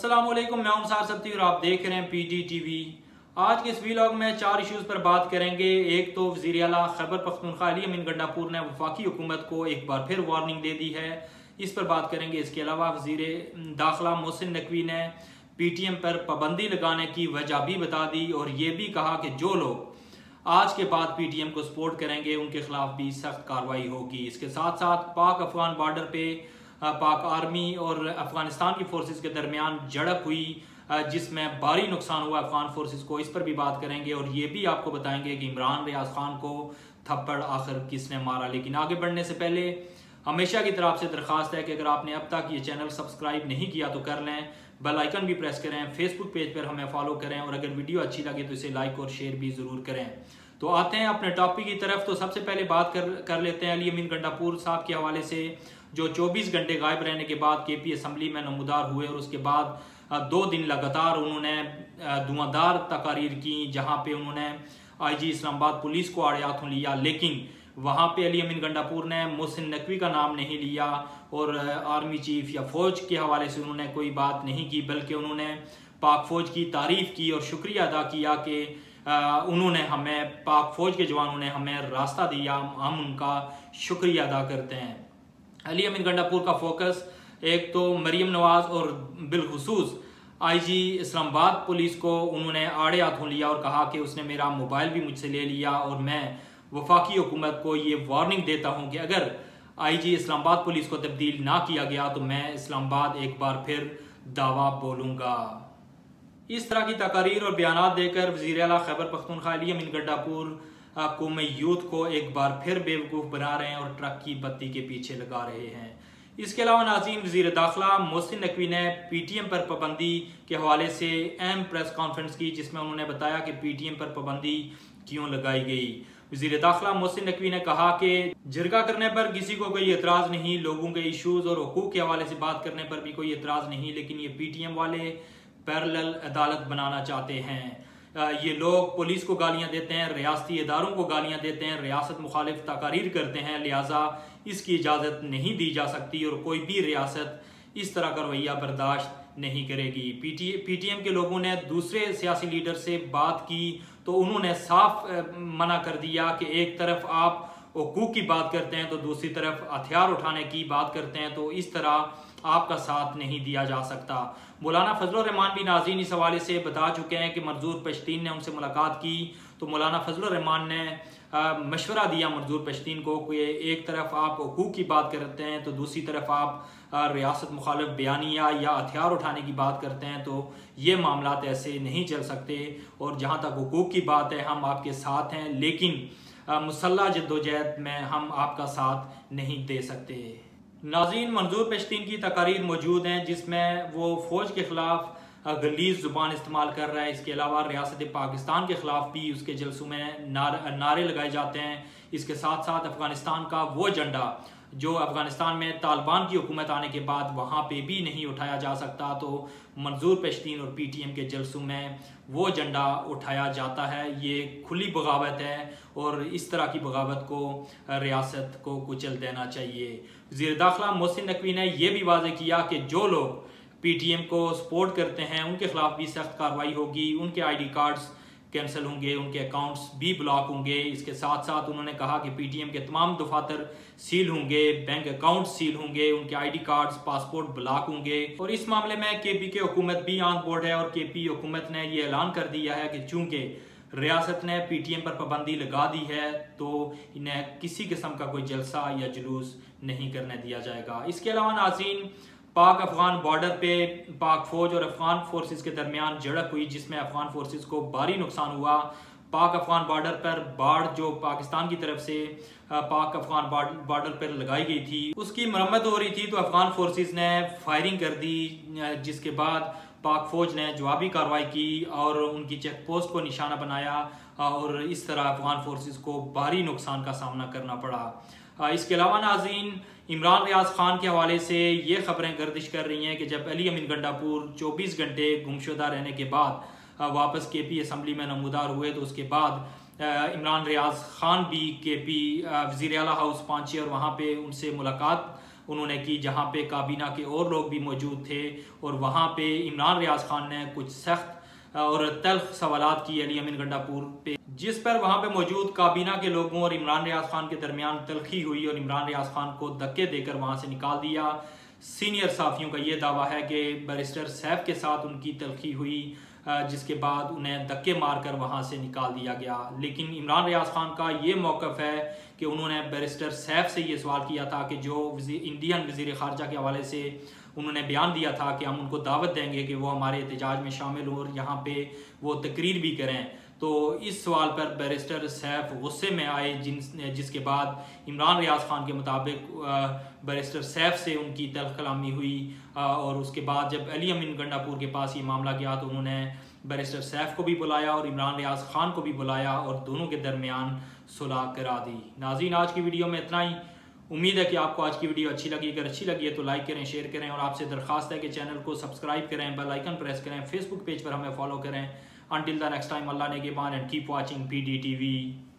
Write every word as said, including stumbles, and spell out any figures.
अस्सलामुअलैकुम, मैं हूं सार सब्ती और आप देख रहे हैं पीटी टीवी। आज के इस वीलॉग में चार इश्यूज पर बात करेंगे। एक तो वज़ीर आला खैबर पख्तूनख्वा अली अमीन गंडापुर ने वफाकी हुकूमत को एक बार फिर वार्निंग दे दी है, इस पर बात करेंगे। इसके अलावा वज़ीर दाखिला मोहसिन नकवी ने पीटीएम पर पाबंदी लगाने की वजह भी बता दी और ये भी कहा कि जो लोग आज के बाद पीटीएम को सपोर्ट करेंगे उनके खिलाफ भी सख्त कार्रवाई होगी। इसके साथ साथ पाक अफगान बॉर्डर पे पाक आर्मी और अफगानिस्तान की फोर्सेस के दरमियान झड़प हुई जिसमें भारी नुकसान हुआ अफगान फोर्सेस को, इस पर भी बात करेंगे। और ये भी आपको बताएंगे कि इमरान रियाज खान को थप्पड़ आखिर किसने मारा। लेकिन आगे बढ़ने से पहले हमेशा की तरफ से दरखास्त है कि अगर आपने अब तक ये चैनल सब्सक्राइब नहीं किया तो कर लें, बेल आइकन भी प्रेस करें, फेसबुक पेज पर हमें फॉलो करें और अगर वीडियो अच्छी लगे तो इसे लाइक और शेयर भी ज़रूर करें। तो आते हैं अपने टॉपिक की तरफ। तो सबसे पहले बात कर कर लेते हैं अली अमीन गंडापुर साहब के हवाले से, जो चौबीस घंटे गायब रहने के बाद के पी असम्बली में नमूदार हुए और उसके बाद दो दिन लगातार उन्होंने धुआंधार तकारीर की, जहां पे उन्होंने आईजी इस्लामाबाद पुलिस को आड़े हाथों लिया। लेकिन वहां पे अली अमीन गंडापुर ने मोहसिन नकवी का नाम नहीं लिया और आर्मी चीफ या फौज के हवाले से उन्होंने कोई बात नहीं की, बल्कि उन्होंने पाक फौज की तारीफ की और शुक्रिया अदा किया कि उन्होंने हमें, पाक फौज के जवानों ने हमें रास्ता दिया, हम उनका शुक्रिया अदा करते हैं। अली अमीन गंडापुर का फोकस एक तो मरीम नवाज और बिलखुसूस आईजी इस्लामाबाद पुलिस को उन्होंने आड़े हाथों लिया और कहा कि उसने मेरा मोबाइल भी मुझसे ले लिया और मैं वफाकी हुकूमत को ये वार्निंग देता हूं कि अगर आईजी इस्लामाबाद पुलिस को तब्दील ना किया गया तो मैं इस्लामाबाद एक बार फिर दावा बोलूंगा। इस तरह की तकारीर और बयानात देकर वज़ीर आला खैबर पख्तूनख्वा अली अमीन गंडापुर कौम यूथ को एक बार फिर बेवकूफ़ बना रहे हैं और ट्रक की बत्ती के पीछे लगा रहे हैं। इसके अलावा नाज़रीन, वज़ीर दाखिला मोहसिन नकवी ने पीटीएम पर पाबंदी के हवाले से अहम प्रेस कॉन्फ्रेंस की, जिसमें उन्होंने बताया कि पीटीएम पर पाबंदी क्यों लगाई गई। वज़ीर दाखिला मोहसिन नकवी ने कहा कि जिरगा करने पर किसी को कोई एतराज़ नहीं, लोगों के इशूज़ और हुकूक के हवाले से बात करने पर भी कोई एतराज़ नहीं, लेकिन ये पीटीएम वाले पैरेलल अदालत बनाना चाहते हैं। ये लोग पुलिस को गालियां देते हैं, रियासती इदारों को गालियां देते हैं, रियासत मुखालिफ तकारीर करते हैं, लिहाजा इसकी इजाज़त नहीं दी जा सकती और कोई भी रियासत इस तरह का रवैया बर्दाश्त नहीं करेगी। पीटी पीटीएम के लोगों ने दूसरे सियासी लीडर से बात की तो उन्होंने साफ मना कर दिया कि एक तरफ आप हुकूक की बात करते हैं तो दूसरी तरफ हथियार उठाने की बात करते हैं, तो इस तरह आपका साथ नहीं दिया जा सकता। मौलाना फजलुर रहमान भी नाज़रीन इस हवाले से बता चुके हैं कि मंजूर पश्तीन ने उनसे मुलाकात की तो मौलाना फजलुर रहमान ने मशवरा दिया मंजूर पश्तीन को कि एक तरफ आप हुकूक की बात करते हैं तो दूसरी तरफ आप रियासत मुखालिफ बयानिया या हथियार उठाने की बात करते हैं, तो ये मामलात ऐसे नहीं चल सकते और जहाँ तक हुकूक की बात है हम आपके साथ हैं, लेकिन मुसल्लह जद्दोजहद में हम आपका साथ नहीं दे सकते। नाज़रीन, मंजूर पश्तीन की तकारीर मौजूद हैं जिसमें वो फ़ौज के ख़िलाफ़ गलीज़ ज़ुबान इस्तेमाल कर रहा है। इसके अलावा रियासत पाकिस्तान के ख़िलाफ़ भी उसके जलसों में नार, नारे लगाए जाते हैं। इसके साथ साथ अफ़गानिस्तान का वो झंडा जो अफ़गानिस्तान में तालिबान की हुकूमत आने के बाद वहाँ पे भी नहीं उठाया जा सकता, तो मंजूर पश्तीन और पीटीएम के जलसों में वो झंडा उठाया जाता है। ये खुली बगावत है और इस तरह की बगावत को रियासत को कुचल देना चाहिए। वज़ीर दाखिला मोहसिन नकवी ने यह भी वाज़ेह किया कि जो लोग पीटीएम को सपोर्ट करते हैं उनके खिलाफ भी सख्त कार्रवाई होगी, उनके आईडी कार्ड्स कैंसिल होंगे, उनके अकाउंट्स भी ब्लॉक होंगे। इसके साथ साथ उन्होंने कहा कि पीटीएम के तमाम दफातर सील होंगे, बैंक अकाउंट सील होंगे, उनके आईडी कार्ड्स, पासपोर्ट ब्लॉक होंगे। और इस मामले में केपी की हुकूमत भी ऑन बोर्ड है और केपी हुकूमत ने यह ऐलान कर दिया है कि चूंकि रियासत ने पीटीएम पर पाबंदी लगा दी है तो इन्हें किसी किस्म का कोई जलसा या जुलूस नहीं करने दिया जाएगा। इसके अलावा नाज़रीन, पाक अफगान बॉर्डर पे पाक फौज और अफगान फोर्सेस के दरमियान झड़प हुई जिसमें अफगान फोर्सेस को भारी नुकसान हुआ। पाक अफगान बॉर्डर पर बाढ़ जो पाकिस्तान की तरफ से पाक अफगान बॉर्डर पर लगाई गई थी उसकी मरम्मत हो रही थी, तो अफगान फोर्सेस ने फायरिंग कर दी, जिसके बाद पाक फौज ने जवाबी कार्रवाई की और उनकी चेक पोस्ट को निशाना बनाया और इस तरह अफगान फोर्सेस को भारी नुकसान का सामना करना पड़ा। इसके अलावा नाज़रीन, इमरान रियाज खान के हवाले से ये खबरें गर्दिश कर रही हैं कि जब अली अमीन गंडापुर चौबीस घंटे गुमशुदा रहने के बाद वापस के पी असम्बली में नमूदार हुए तो उसके बाद इमरान रियाज खान भी के पी वज़ीर आला हाउस पहुँचे और वहाँ पे उनसे मुलाकात उन्होंने की, जहां पे काबीना के और लोग भी मौजूद थे और वहां पे इमरान रियाज खान ने कुछ सख्त और तल्ख सवालात किए अली अमीन गंडापुर पे, जिस पर वहां पे मौजूद काबीना के लोगों और इमरान रियाज खान के दरमियान तलखी हुई और इमरान रियाज खान को धक्के देकर वहां से निकाल दिया। सीनियर साफियों का ये दावा है कि बैरिस्टर सैफ के साथ उनकी तलखी हुई, जिसके बाद उन्हें धक्के मारकर वहां से निकाल दिया गया। लेकिन इमरान रियाज खान का ये मौक़िफ़ है कि उन्होंने बैरिस्टर सैफ से ये सवाल किया था कि जो इंडियन वज़ीर ख़ारजा के हवाले से उन्होंने बयान दिया था कि हम उनको दावत देंगे कि वो हमारे एहतजाज में शामिल हो और यहाँ पे वो तकरीर भी करें, तो इस सवाल पर बैरिस्टर सैफ गुस्से में आए, जिन जिसके बाद इमरान रियाज खान के मुताबिक बैरिस्टर सैफ से उनकी तल्ख कलामी हुई और उसके बाद जब अली अमीन गंडापुर के पास ये मामला गया तो उन्होंने बैरिस्टर सैफ को भी बुलाया और इमरान रियाज खान को भी बुलाया और दोनों के दरमियान सुलह करा दी। नाज़रीन, आज की वीडियो में इतना ही। उम्मीद है कि आपको आज की वीडियो अच्छी लगी। अगर अच्छी लगी है तो लाइक करें, शेयर करें और आपसे दरख्वास्त है कि चैनल को सब्सक्राइब करें, बेल आइकन प्रेस करें, फेसबुक पेज पर हमें फॉलो करें। Until the next time, Allah Negeban, and keep watching P D T V.